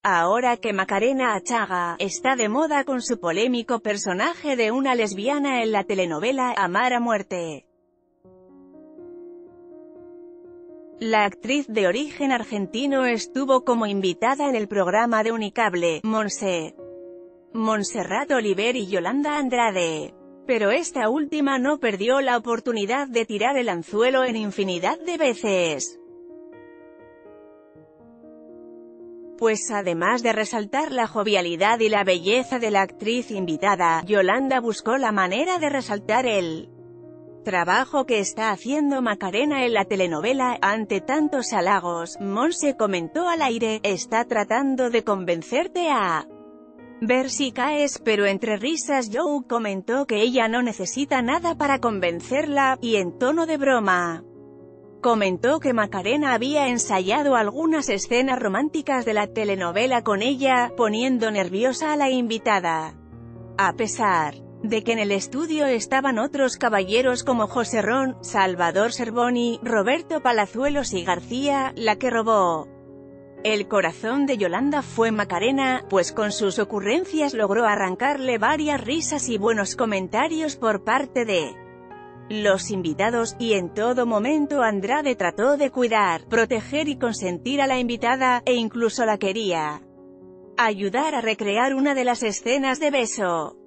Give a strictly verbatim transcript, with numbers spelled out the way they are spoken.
Ahora que Macarena Achaga está de moda con su polémico personaje de una lesbiana en la telenovela Amar a Muerte. La actriz de origen argentino estuvo como invitada en el programa de Unicable, Monse. Montserrat Oliver y Yolanda Andrade. Pero esta última no perdió la oportunidad de tirar el anzuelo en infinidad de veces. Pues además de resaltar la jovialidad y la belleza de la actriz invitada, Yolanda buscó la manera de resaltar el trabajo que está haciendo Macarena en la telenovela. Ante tantos halagos, Monse comentó al aire: está tratando de convencerte a ver si caes, pero entre risas Joe comentó que ella no necesita nada para convencerla, y en tono de broma comentó que Macarena había ensayado algunas escenas románticas de la telenovela con ella, poniendo nerviosa a la invitada. A pesar de que en el estudio estaban otros caballeros como José Ron, Salvador Cervoni, Roberto Palazuelos y García, la que robó el corazón de Yolanda fue Macarena, pues con sus ocurrencias logró arrancarle varias risas y buenos comentarios por parte de los invitados, y en todo momento Andrade trató de cuidar, proteger y consentir a la invitada, e incluso la quería ayudar a recrear una de las escenas de beso.